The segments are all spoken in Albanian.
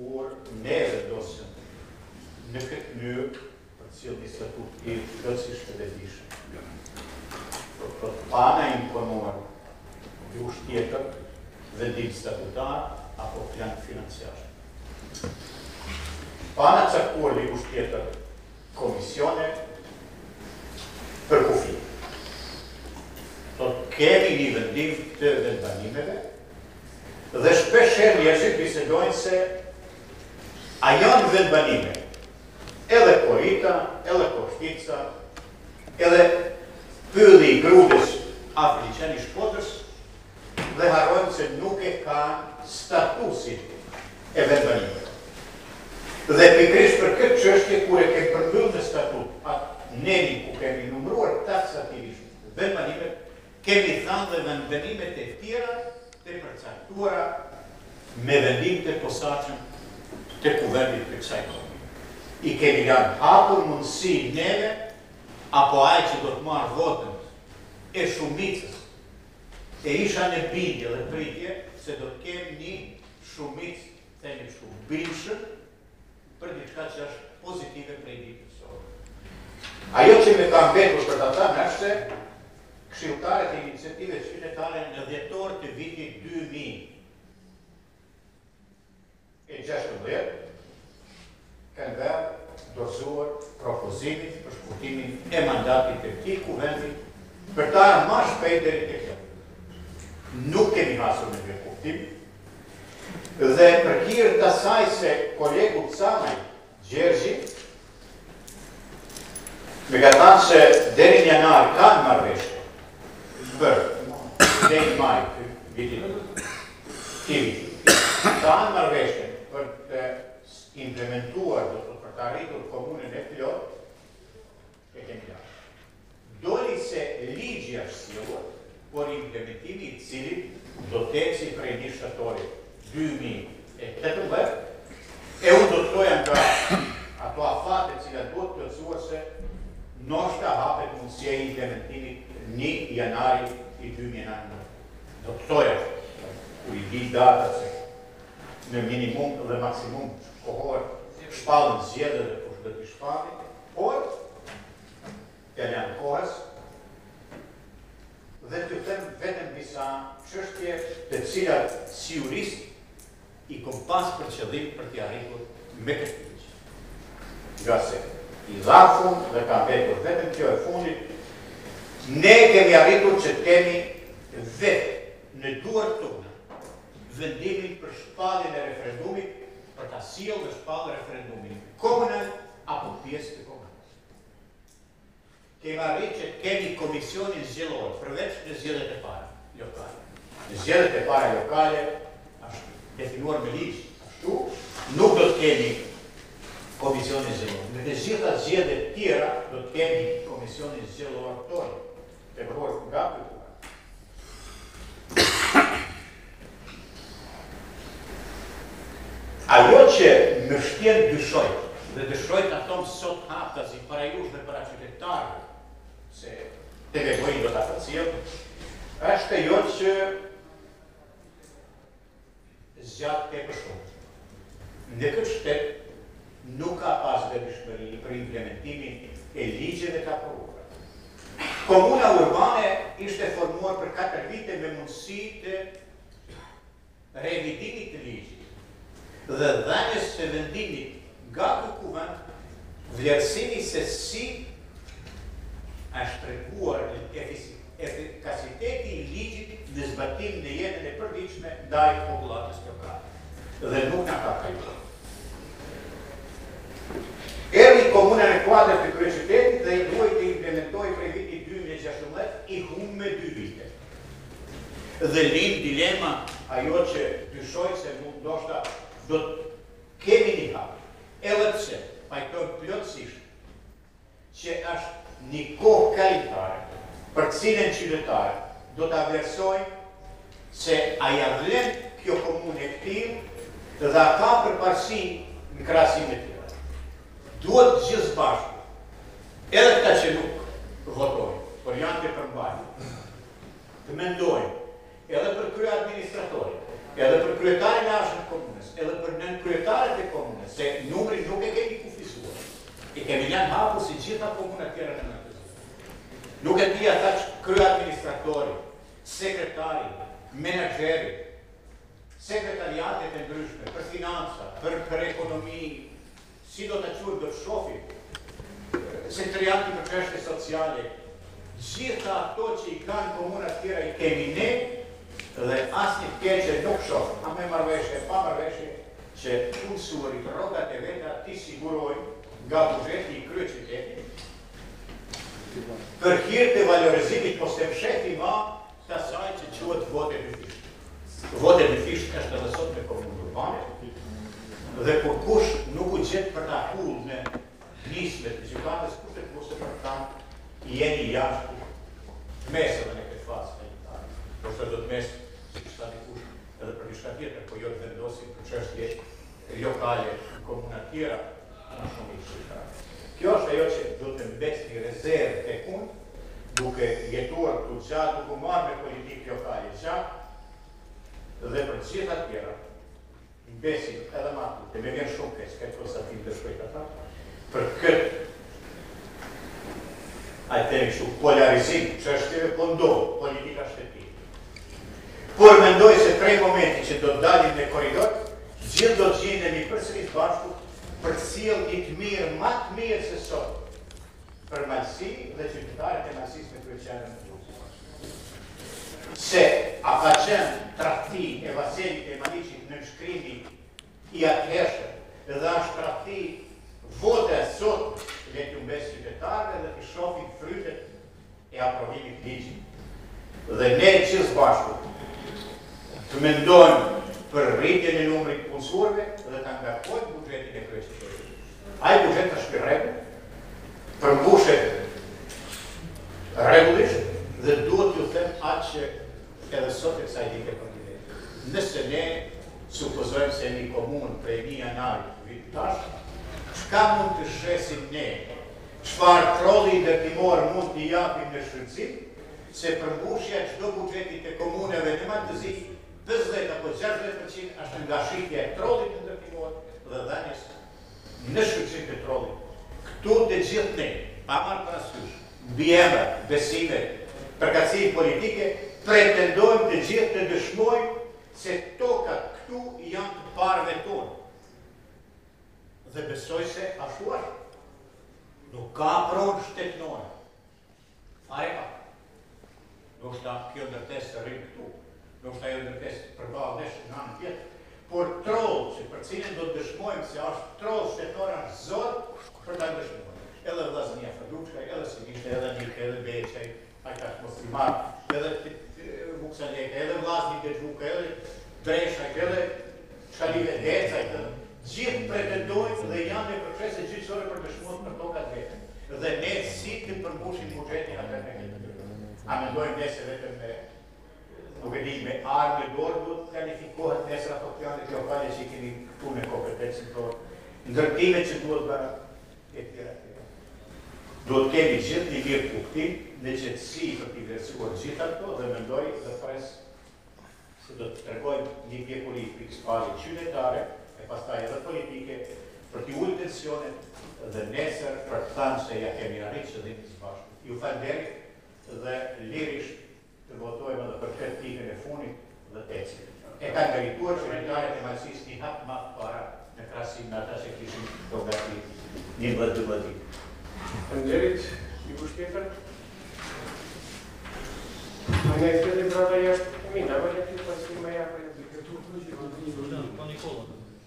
kur neve do se në këtë mënyrë për cilë një statut I plotësisht të vetëdijshëm. Për pana imponuar dikush tjetër, vendim statutar apo plan financiar. Pana caktuar dikush tjetër komisione për kufi. Kemi një vendim të vendbanimeve dhe shpesher njerëzit bisedojnë se a janë vendbanime edhe Korita, edhe Koshtica, edhe pylli I grudës Afriqen I Shkodrës dhe harrojnë se nuk e kanë statusin e vendbanimeve. Dhe pikrisht për këtë çështje kur e kemi përmbyllur në statut atë nenin ku kemi numëruar taksativisht vendbanimet, kemi thënë dhe vendbanimet e tjera të përcaktuara me vendim të posaçëm të kuvendit të kësaj kohe. I kemi janë hapur mundësi neve apo ai që do të marrë votën e shumicës e isha në bindje dhe pritje se do të kemi një shumicë themi kështu bindshëm për diçka që është pozitive prej ditës sot. Ajo që me ka mbetur për ta thënë është se këshilltarët e iniciativës qytetare në dhjetor të vitit 2016 kanë bërë dorëzuar propozimin për shkurtimin e mandatit të këtij kuvendi për ta më shpejt deri tek kjo. Nuk kemi hasur në këtë kuptim dhe për hir të asaj se kolegu Camaj Gjergji me ka thënë se deri në janar kanë marrëveshje për deri maj të vitit kanë marrëveshje për të implementuar do për të arritur komunën e plot e kemi qartë. Doli se ligji është sjellur, por implementimi I cilit do të eci prej 1 shtatori 2018 e unë do të thoja nga ato afate cilat do të plotësuar se ndoshta hapet mundësia E implementimit 1 janari I 2019. Do të thoja kur I di datat se në minimum dhe maksimum kohor shpallën zgjedhje dhe kush do t'i shpalli, por janë kohës dhe të them vetëm disa çështje të cilat si jurist I kom pas për qëllim për t'i arritur me këtë ligj. Nga se I dha fund dhe ka mbetur vetëm kjo e fundit, ne kemi arritur që të kemi vetë në duart tona vendimin për shpalljen e referendumit për ta sjellë dhe shpallë referendumin komunal apo pjesë të komunës. Kemi arritur që kemi komisionin zgjedhor përveç në zgjedhjet e para lokale. Në zgjedhjet e para lokale është definuar me ligj, ashtu nuk do të kemi komisionin zgjedhor. Në të gjitha zgjedhjet tjera do të kemi komisionin zgjedhor tonë, tepër nga kultura. Ajo që më shtjen dyshoj, dhe dyshoj të atom sot haptas I para jush dhe para qytetarëve, se TV-i do të përcjell, është ajo që zgjat tepër shumë. Në këtë shtet nuk ka pas devotshmëri për implementimin e ligjeve të aprovuara. Komuna urbane ishte formuar për 4 vite me mundësi të revidimit të ligjit dhe dhënies së vendimit nga ky kuvend vlerësimi se si është treguar efikasiteti I ligjit në zbatim në jetën e përditshme ndaj popullatës lokale. Dhe nuk na ka kaluar. Erdhi komuna në kuadër të kryeqytetit dhe I duhej të implementojë prej vitit 2016 I humb me 2 vite. Dhe lind dilema ajo që dyshoj se nuk ndoshta do të kemi një hap. Edhe pse pajtojmë plotësisht që është një kohë kalimtare për cilën qytetarë do ta vlerësojnë se a ja vlen kjo komunë e tillë dhe a ka përparësi në krahasim me tjera. Duhet gjithë bashku, edhe këta që nuk votojnë, por janë të përmbajtur, të mendojnë edhe për krye administratorit, edhe për kryetarin e ashtë në komunës, edhe për nën kryetarët e komunës, se numri nuk e kemi kufizuar. I kemi janë hapur si gjitha komunat tjera në nëtëzë. Nuk e di ata që krye administratori, sekretari, menagjeri, sekretariatet e ndryshme, për financa, për ekonomi, si do të quhet do të shofim, sekretariati për çështje sociale, gjitha ato që i kanë komunat tjera i kemi ne, dhe asnjë keqe nuk shoh, a me marrëveshje, pa marrëveshje, që punësuarit rrogat e veta ti sigurojnë nga buxheti i kryeqytetit për hir të valorizimit po se fsheti ma të asaj që quhet vote në fisht. Vote në fisht është edhe sot me komunë urbane, dhe kur kush nuk u gjet për ta hull në nismet të gjykatës, kush të kurse për ta jeni jashtë mesëve në këtë fazë sanitare. Por se do të mes, si që tani kush edhe për diçka tjetër, po jo të vendosim për çështje lokale në komuna tjera, në shumë i qytetarë. Kjo është ajo që do të mbet një rezervë tek unë, duke jetuar këtu gjatë, duke marrë me politikë lokale gjatë, dhe për gjitha tjera, besim edhe ma të me vjen shumë keq, këtë konstatim të shpejt ata, për këtë ajtemi shumë polarizim çështjeve po ndodh politika shtetime. Por mendoj se prej momenti që do të dalim në korridor, gjithë do të gjendemi përsëri bashku për të sjellë një të mirë, më të mirë se sot, për Malësi dhe qytetarët e Malësisë me kryeqendrën e Durrësit. Se a ka qenë tradhti e Vaselit e Maliqit në nënshkrimin i atëhershëm, dhe është tradhti vote sot le të mbes qytetarëve dhe të shohin frytet e aprovimit ligjit. Dhe ne gjithë bashku të mendojmë për rritjen e numrit punësuarve dhe ta ngarkojmë buxhetin e kryeqytetit. Ai buxhet është i rregull, përmbushet rregullisht dhe duhet t'ju them atë që edhe sot e kësaj dite për një vetë. Nëse ne supozojmë se një komunë prej 1 janarit vit tash, çka mund të shesim ne? Çfarë trolli ndërtimor mund t'i japim në shfrytëzim, se përmbushja çdo buxheti të komuneve në Malëzi 50 apo 60% është nga shitja e trollit të ndërtimor dhe dhënies në shfrytëzim të trollit. Këtu të gjithë ne, pa marrë parasysh, mbi emra, besime, përkatësi politike, pretendojmë të gjithë të dëshmojmë se tokat këtu janë të parëve tonë. Dhe besoj se ashtu është. Nuk ka pronë shtetënore. Fare pa. Nuk është kjo ndërtesë të rrinë këtu. Nuk është ajo ndërtesë përballë nesh në anën tjetër. Por troll që për cilin do të dëshmojmë se është troll shtetëtor është zot për ta dëshmuar. Edhe vllaznia Faduçka, edhe Sinishte, edhe Nike, edhe Beçaj, ai ka musliman, edhe Vuksalek, edhe vllazni Dexhuka, edhe Dresha, edhe Shalive Decaj, gjithë pretendojnë dhe janë në procese gjyqësore për dëshmuar për tokat vete. Dhe ne si të përmbushim buxhetin atë me këtë. A mendojmë ne se vetëm me nuk e di me armë e dorë duhet të planifikohet nesër ato planet lokale që i kemi këtu në kompetencën tonë, ndërtimet që duhet bërë e tjera. Duhet kemi gjithë një mirë kuptim në qetësi për t'i vlerësuar gjithë ato dhe mendoj dhe pres se do të tregojmë një pjekuri pikëspallje qytetare e pastaj edhe politike për t'i ulë tensionet dhe nesër për të thënë se ja kemi arritur qëllimin së bashku. Ju falenderoj dhe lirisht të votojmë edhe për këtë pikën e fundit dhe të ecim. E kanë merituar qytetarët e Malësisë një hap më para në krahasim me ata që kishin këto gati 11-12 ditë. Faleminderit, dikush tjetër? A ne këtë brava jashtë e mina, vëllë të pasim me japë e këtu përgjë. Pa Nikola.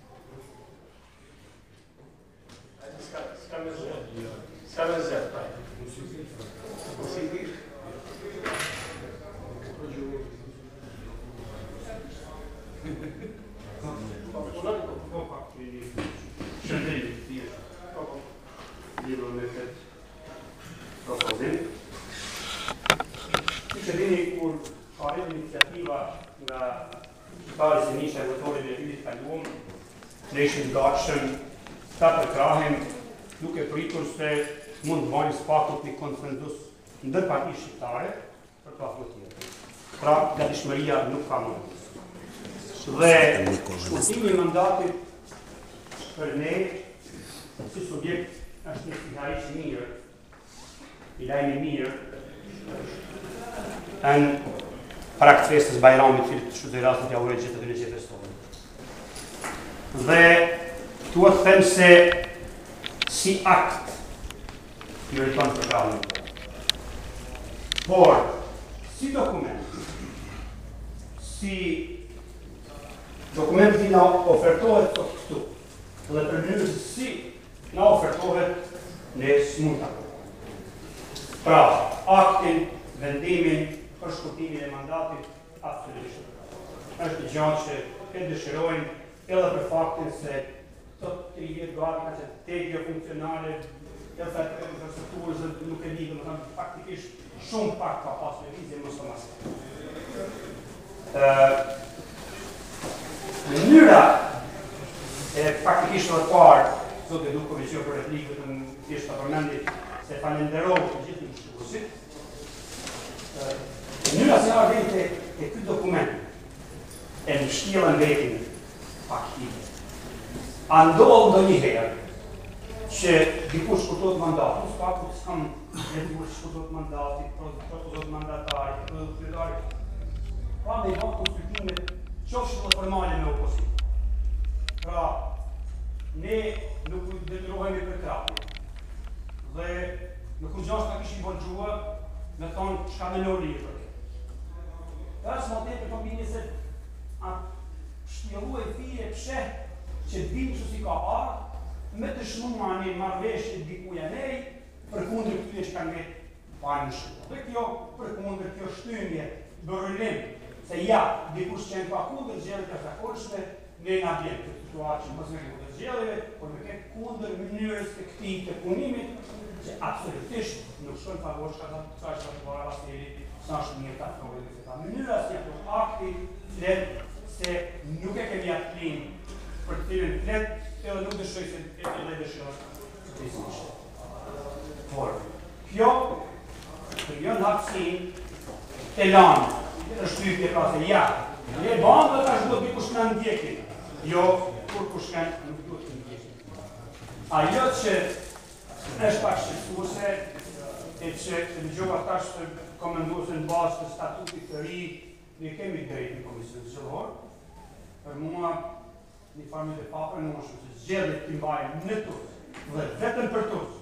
Ska me zërë. Ska me zërë, pa. Musikir. Libro me këtë propozim. Që dini kur arrit iniciativa nga qytetarët e Sinishte e votorit e vitit kaluar, ne ishim gatshëm ta përkrahim duke pritur se mund të marrim spakut një konsenzus ndërpartisë shqiptare për ta votuar. Pra, gatishmëria nuk ka mundësi. Dhe shkurtimi I mandatit për ne, si subjekt, është një sigarish mirë, I lajmi mirë, në para këtë festës Bajramit, që shudoj rastit ja urejt gjithë të dyne që festohet. Dhe tu të them se si akt meriton për krahun. Por, si dokument, dokumenti na ofertohet të këtu, dhe për mënyrë si na ofertohet në smunta. Pra, aktin, vendimin, për shkurtimin e mandatit, absolutisht. Është gjë që e dëshirojmë edhe për faktin se të 30 gati ka që tegje funksionale, edhe sa të infrastrukturës dhe nuk e lidhë, më thëmë, faktikisht shumë pak ka pas me vizje mos të masë. Mënyra e faktikisht në parë, zote Duković jo për replikët në thjesht të përmendit, se falenderohë të gjithë në shkurësit. Mënyra se ardhejt e këtë dokument e në shtjellën vetin aktive. A ndohë ndo një herë që dikush shkurtot mandatit, s'ka ku të s'kam dikush shkurtot mandatit, propozot mandatarit, kryetarit, pra me I bërë konsultimet qofshë dhe formale me opozit. Pra, ne nuk detyrohemi për krapin. Dhe nuk u gjashtë nga kishim bërë gjua me thonë qka me në lirë. Ka që më të për kombini se shtjellu e fije psheh që të vinë që si ka ardhë, me të shnuma një marveshje dikuja nej, për kundër këtë e shka nge pajnë shumë. Dhe kjo për kundër kjo shtyngje, bërëllim, se ja, dikush qenë pa kundër gjellit e zakonshme, ne nga bjenë këtë situatë që mësë me kundër gjellive, por me këtë kundër mënyrës të këti të punimit, që absolutisht nuk shkojnë favor shka të të vara vasteri, sa është mirë të afrorit e ta. Mënyra si ato akti, flet, se nuk e kemi atë klinë, për të cilën flet, edhe nuk dëshoj se edhe dëshoj të disishtë. Por, kjo, për jo në hapsin, të lanë, të shtypje pra se ja, ne banë dhe ta shduhet një kushkëna në ndjekin, jo, kur kushkën nuk duhet në ndjekin. Ajo që është pak shqiptuse, e që në gjoha tash të komenduese në bazë të statutit të ri, ne kemi drejt në Komisionin Qellor, për mua një farmi të papër në moshën që zgjedhjet të mbajnë në Turq, dhe vetëm për Turq,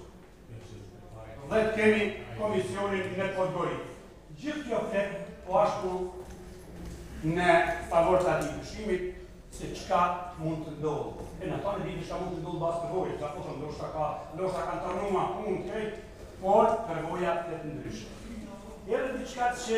dhe të kemi Komisionin në Podgorica. Gjithë kjo flet po ashtu në favor të atij pushimit se çka mund të ndodhë. E në tonë ditë çka mund të ndodhë basë përvojës, ka thoshëm ndoshta kanë tërnuma punë krejt, por përvoja flet ndryshe. Edhe diçka që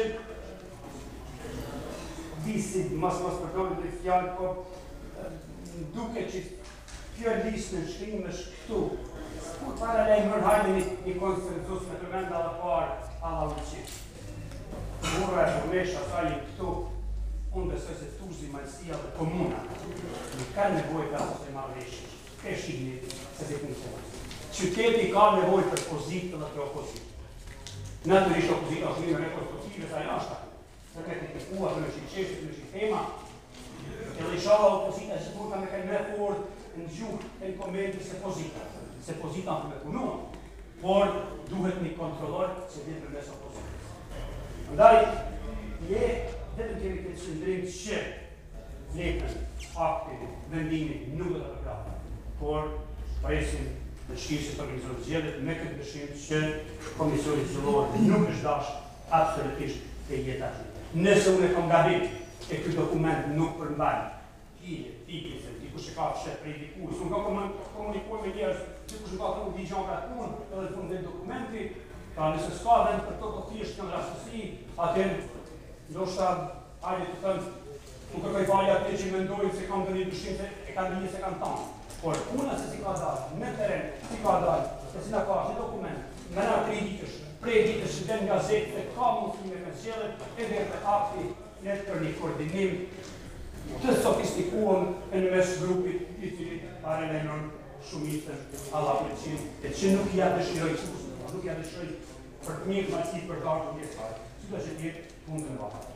visit, mos përdojnë të fjallë, po duke që kjo listë në shkrim është këtu. Kur para lejë mërhajnë një konsensus me të menda dhe parë ala uqit. Murra e përmesha sa i këtu, unë besoj se Turzi, Majësia dhe Komuna nuk ka nevoj për asë të marrëshë, ke shihni se dhe funksionë. Qyteti ka nevoj për pozitë dhe për opozitë. Naturisht opozita është një rekonstruktive sa jashtë, se këtë të kua për në qisheshtë, për në qitema, edhe inshallah opozita gjithur ka me këtë me fort në gjuhë e në komendë se pozita në me punua, por duhet një kontrollor që dhe për mes opozitës. Ndaj, je dhe të kemi këtë qëndrim që fletën, aktin, vendimin, nuk dhe të përkrata, por presim në shkirë që të organizorë zgjedhjet me këtë dëshim që Komisioni Qellor nuk është dashur absolutisht të jetë aty. Nëse unë e kam gabim e këtë dokument nuk përmban se dikush e ka fshet prej dikush, unë kam komunikuar me njerëz, dikush e ka thonë di gjan ka punë, edhe në fund vjen dokumenti, pra nëse s'ka vend për to thjesht kanë rastësi, atëherë ndoshta hajde të thënë nuk kërkoj falje atë që mendojnë se kanë ndonjë dyshim se e kanë dhënë se kanë thënë. Por puna se si ka dalë, me teren, si ka dalë, se si na ka është një dokument, me nga 3 ditësh, prej ditësh që den nga zetë, se ka mundësime me zgjedhjet, edhe të akti net për një koordinim të sofistikuar në mes grupit I cili paralelon shumicën alla përqin, e që nuk ja dëshiroj për të mirë maqësi për dashur pjesëtar. Si do të jetë punën e vapa.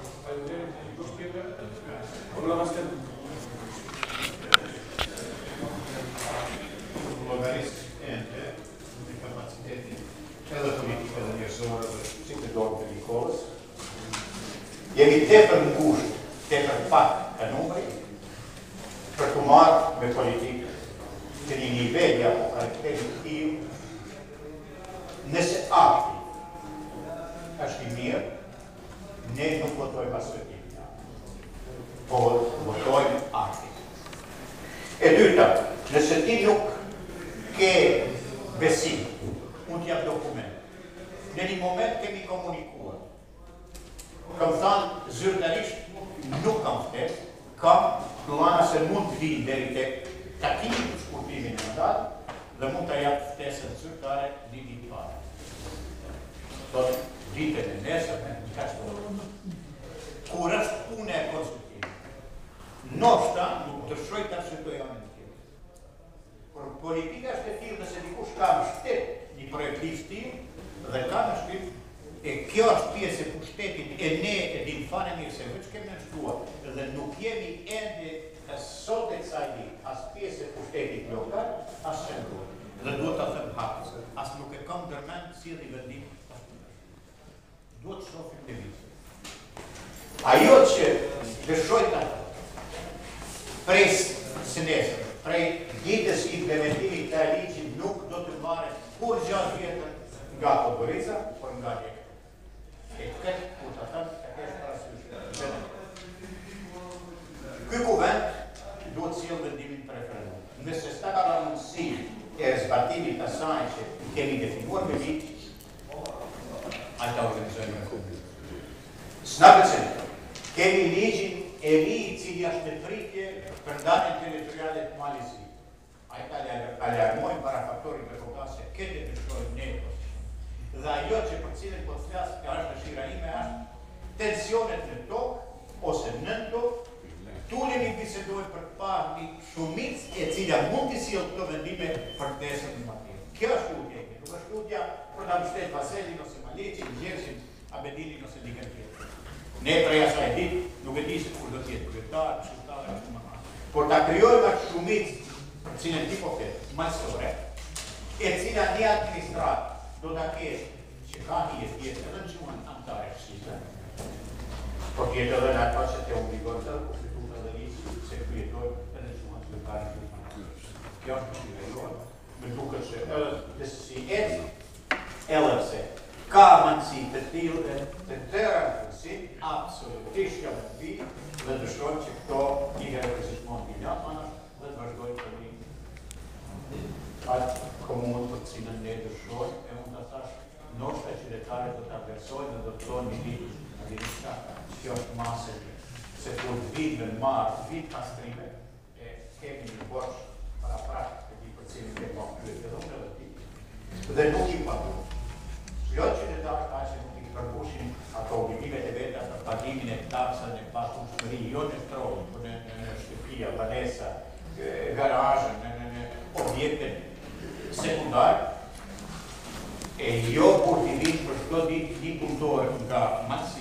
Logarisht ende në kapacitetin edhe politika dhe njerëzore dhe si të dorë të Nikolës. Jemi tepër ngusht, tepër pak ka numri për të marrë me politikë të një nivelli apo karakteri tim. Nëse akti është i mirë, ne nuk votojmë asvetim, po votojmë akti. E dyta, nëse ti nuk ke besim, unë t'jap dokument. Në një moment kemi komunikuar. Kam thënë zyrtarisht nuk kam ftet, kam plana se mund të vinë deri tek takimi të shkurtimin e mandatit dhe mund të jap ftesën zyrtare një ditë parë. Sot ditën e nesërme, ka shtohet. Kur është punë e konstruktive, ndoshta nuk dëshiroj ta shëtoj anën tjetër. Por politika është e tillë nëse dikush ka mbështet një projekt tim dhe ka mbështet, e kjo është pjesë e pushtetit e ne e dim fare mirë se veç kemi nënshtuar dhe nuk jemi ende sot e kësaj ditë as pjesë e pushtetit lokal, as qendror. Dhe duhet ta them hapës, as nuk e kam ndërmend si dhe vendim. Duhet të shohim të vitë. Ajo që dëshoj ta prej së nesër, prej ditës implementimit të ligjit nuk do të marrë kur gjatë vjetër nga Podgorica, por nga Lek. E këtë ku të thëmë të kesh parasysh. Ky kuvend duhet sjellë vendimin për referendum. Nëse s'ka ka mundësi e zbatimit të asaj që kemi definuar me ligj, ata organizojnë në kubli. S'na pëlqen. Kemi ligjin e ri i cili është në pritje për ndarjen territoriale të Malit. Ai ta alarmojnë para faktorit të kokasë se këtë dëshirojnë ne. Dhe ajo që për cilën po të flas, ka është dëshira ime është tensionet në tokë ose nën tokë, tulemi bisedojmë për të parë një shumicë e cila mund të sjellë këto vendime për tesën e matjes. Kjo është studja, nuk është studja për ta mbështetur Vaselin ose Maleqin, Gjergjen, Abedinin ose dikën tjetër. Ne prej asaj ditë nuk e di se kur do të jetë kryetar, këshilltar ashtu më radh. Por ta krijojmë atë shumicë për cilën ti po flet, majstore, e cila një administrat do ta ketë që ka një jetë edhe në gjuhën anëtare shqipe, por tjetë edhe në ato që te obligojnë të konstituta dhe ligjë se kujetojnë edhe në gjuhën zyrtare të gjuhën. Kjo është që nivellohet, me duket se edhe si edhe se ka mundësi të tillë të tëra si absolutisht jam të vi dhe dëshirojmë që këto një herë për gjithmonë të japana dhe të vazhdojnë të vi atë komunë për të cilën ne dëshirojmë, e unë të thash ndoshta qytetarët do ta vlerësojnë dhe do të thonë një ditë, a dini çka, kjo është masë se kur vitë në marë, vitë pastrime, e kemi një borç para prakë të di për cilin ke ma pyet edhe unë edhe ti. Dhe nuk i paguajmë. Jo qytetarët ka që nuk i përmbushin ato obligimet e veta për pagimin e taksave e pasueshmëri, jo në shtrojë, por në shtëpia, banesa, garazhe, në objekte sekundar, e jo kur t'i vinë për shdo ditë një punëtor nga maqësia